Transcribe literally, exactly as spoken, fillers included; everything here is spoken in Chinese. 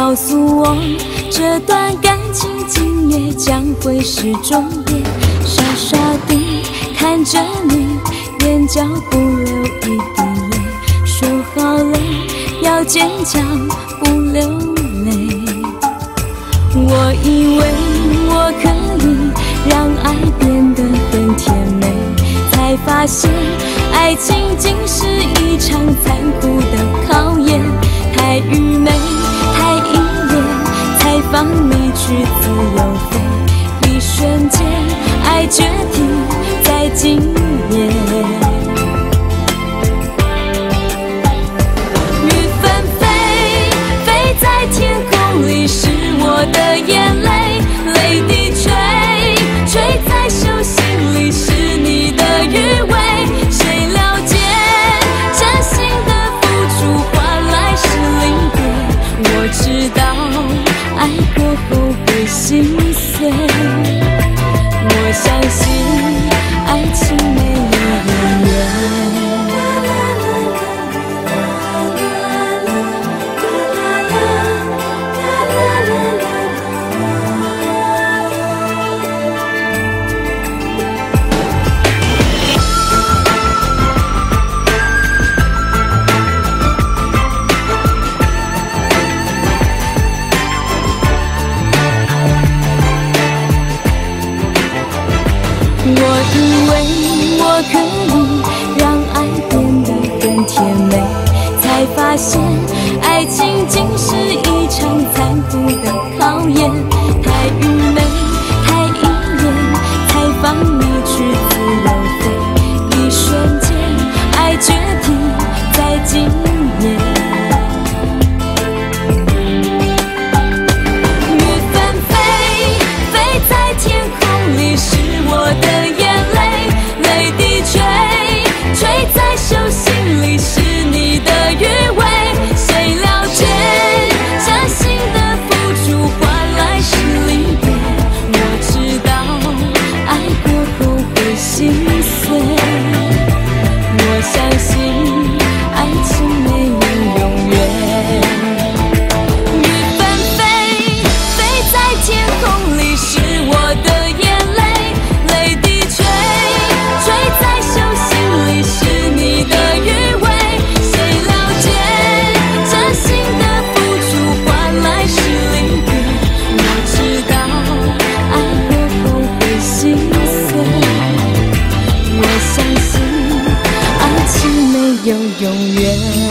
告诉我，这段感情今夜将会是终点。傻傻地看着你，眼角不流一滴泪。说好了要坚强，不流泪。我以为我可以让爱变得很甜美，才发现爱情竟是一场残酷的考验。太愚昧，太依恋，才放你去自由飞。一瞬间，爱决堤在今夜。雨纷飞，飞在天空里，是我的眼泪，泪滴垂，垂在手心里，是你的余味。谁了解真心的付出换来是离别？我知道爱过后会心碎，我相信爱情没有永远。我以为我可以让爱变得更甜美，才发现爱情竟是一场残酷的考验。太愚昧，太依恋，才放你去自由飞。一瞬间，爱决堤在今夜。雨纷飞，飞在天空里，是我的眼泪，泪滴垂，垂在手心里，是你的余味。谁了解真心的付出换来是离别？我知道爱过后会心碎，我相信爱情没有永远。雨纷飞，飞在天空里，是我的眼泪，泪滴垂，垂在手心里，是你的余味。谁了解真心的付出换来是离别？我知道爱过后会心碎，我相信爱情没有永远。